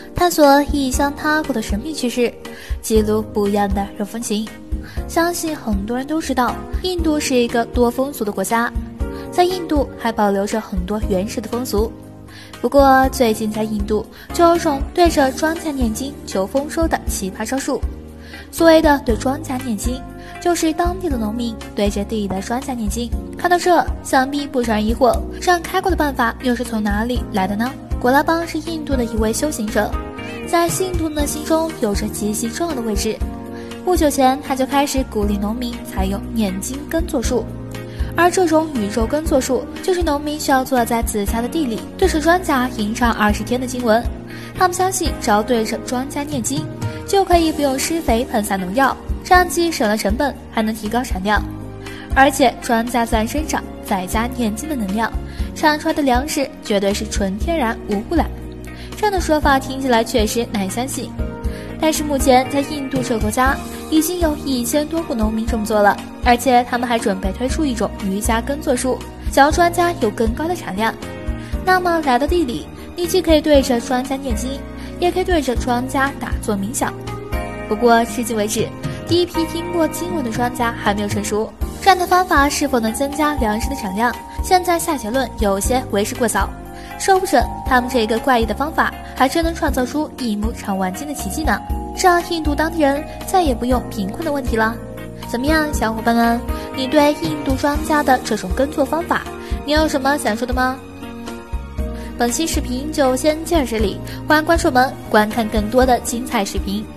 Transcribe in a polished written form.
探索异乡他国的神秘趋势，记录不一样的人风情。相信很多人都知道，印度是一个多风俗的国家，在印度还保留着很多原始的风俗。不过最近在印度就有种对着庄稼念经求丰收的奇葩招数。所谓的对庄稼念经，就是当地的农民对着地里的庄稼念经。看到这，想必不少人疑惑，这样开国的办法又是从哪里来的呢？果拉邦是印度的一位修行者，在信徒们的心中有着极其重要的位置。不久前，他就开始鼓励农民采用念经耕作术，而这种宇宙耕作术就是农民需要坐在自家的地里，对着庄稼吟唱20天的经文。他们相信，只要对着庄稼念经，就可以不用施肥喷洒农药，这样既省了成本，还能提高产量。而且庄稼自然生长，再加念经的能量，产出来的粮食绝对是纯天然无污染。这样的说法听起来确实难以相信，但是目前在印度这个国家已经有1000多户农民这么做了，而且他们还准备推出一种瑜伽耕作术，想要庄稼有更高的产量。那么来到地里，你既可以对着庄稼念经，也可以对着庄稼打坐冥想。不过至今为止，第一批听过经文的庄稼还没有成熟，这样的方法是否能增加粮食的产量，现在下结论有些为时过早。说不准他们这个怪异的方法还真能创造出一亩产万斤的奇迹呢，这样印度当地人再也不用贫困的问题了。怎么样，小伙伴们，你对印度庄稼的这种耕作方法，你有什么想说的吗？本期视频就先介绍这里，欢迎关注我们，观看更多的精彩视频。